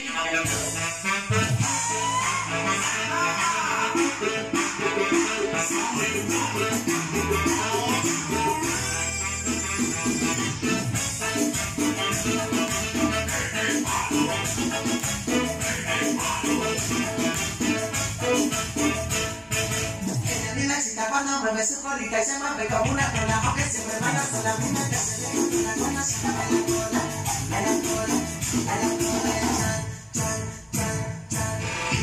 Cuando mueve su colita y se mueve como una cola, aunque siempre van a hacer la misma que se le quita la conocida a la cola, a la cola, a la cola, chan, chan, chan, chan.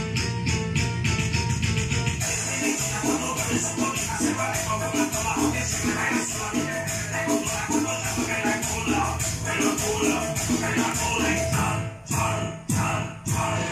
Cuando mueve su colita se mueve como una cola, aunque siempre van a hacer la misma que se le quita la conocida a la cola, a la cola, a la cola, chan, chan, chan, chan.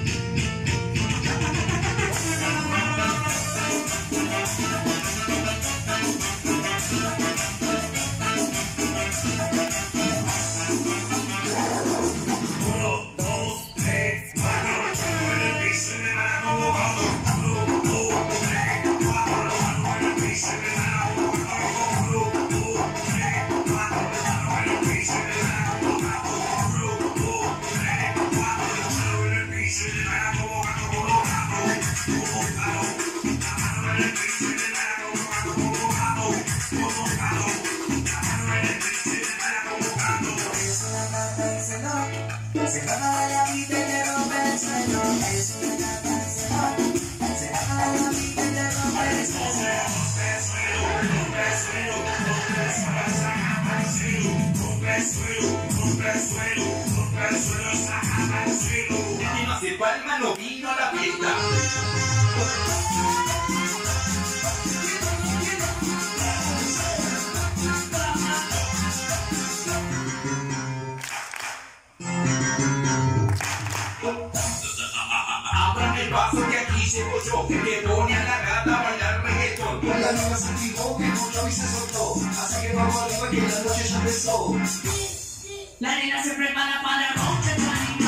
Se acaba la vida y le rompe el suelo. Es una canción. Se acaba la vida y le rompe el suelo. Rompe el suelo, rompe el suelo, rompe el suelo, saca el suelo. Rompe el suelo, rompe el suelo, rompe el suelo, saca el suelo. Y no se palma, no vino a la fiesta. Abran el paso que aquí se yo que pone a la gata a bailar reggaetón. Con la nueva se activó, que mucho y se soltó. Así que vamos arriba que la noche ya empezó. La nena se prepara para la noche,